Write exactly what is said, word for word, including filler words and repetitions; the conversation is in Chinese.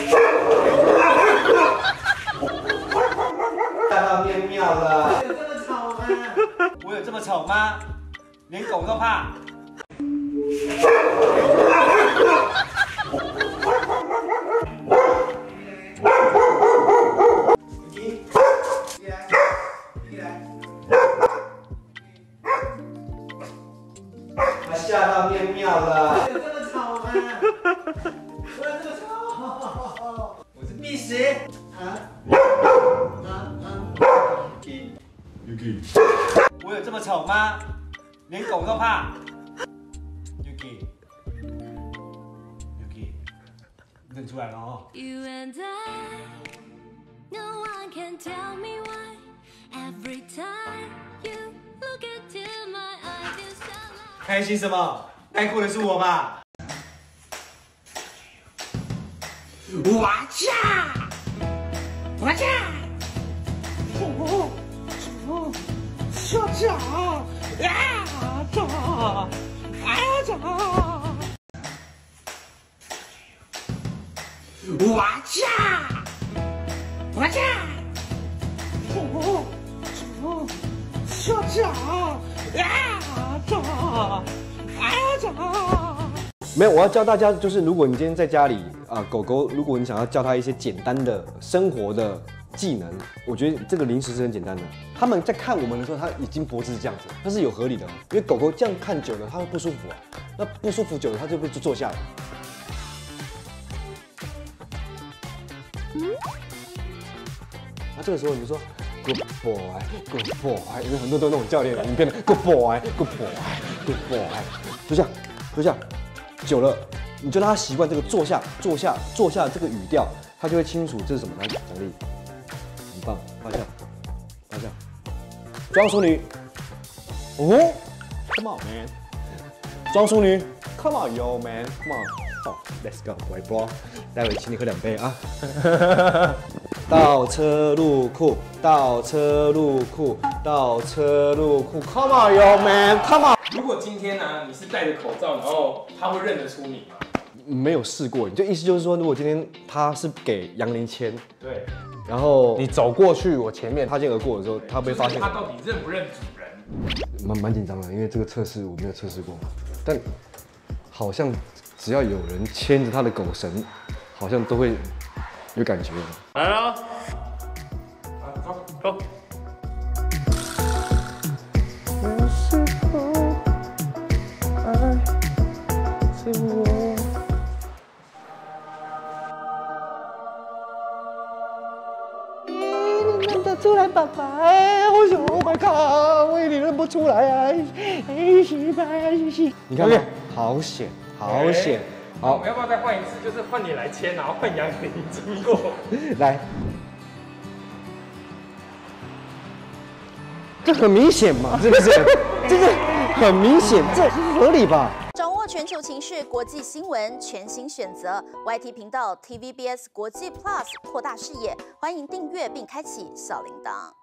吓到变妙了。有这么丑吗？我有这么丑吗？连狗都怕。他吓到变妙了。有这么丑吗？我有这么丑？我是碧石。啊啊啊 ！Yuki， 我有这么丑吗？连狗都怕。Yuki， Yuki， 认出来了哦。You and I, no one can tell me why. Every time you look into my eyes, you sound like. 开心什么？该哭的是我吧？哇嚓！哇嚓！哦哦，小脚啊！脚啊脚！哇嚓！哇嚓！哦哦，小脚啊！脚脚！没有，我要教大家，就是如果你今天在家里啊、呃，狗狗，如果你想要教它一些简单的生活的技能，我觉得这个零食是很简单的。他们在看我们的时候，它已经脖子是这样子，它是有合理的，因为狗狗这样看久了，它会不舒服啊。那不舒服久了，它就会坐下来。那这个时候你就说 Good boy，Good boy， 因为很多都那种教练的影片的 Good boy，Good boy，Good boy， 就这样，就这样。久了，你就让他习惯这个坐下、坐下、坐下这个语调，他就会清楚这是什么。来，奖励，很棒，趴下，趴下，装淑女，哦 ，Come on man， 装淑女 ，Come on yo man，Come on， 哦 ，Let's go boy bro， 待会请你喝两杯啊。倒车入库，倒车入库，倒车入库 ，Come on yo man，Come on。 如果今天呢、啊，你是戴着口罩，然后他会认得出你吗？ 没有试过，就意思就是说，如果今天他是给杨林签， 对， 然后你走过去我前面擦肩而过的时候，他被发现， 他到底认不认主人？ 蛮蛮紧张的，因为这个测试我没有测试过，但好像只要有人牵着他的狗绳，好像都会有感觉。 来了，走走。 出来，爸爸！哎，我想 ，Oh my god， 我有点认不出来啊！哎，西白西西，你看看，好险，好险！好， 我们要不要再换一次？就是换你来牵，然后换杨林经过。 来，这很明显嘛，是不是？这个很明显，这合理吧？ 掌握全球情势、国际新闻，全新选择 Y T 频道 T V B S 国际 Plus， 扩大视野，欢迎订阅并开启小铃铛。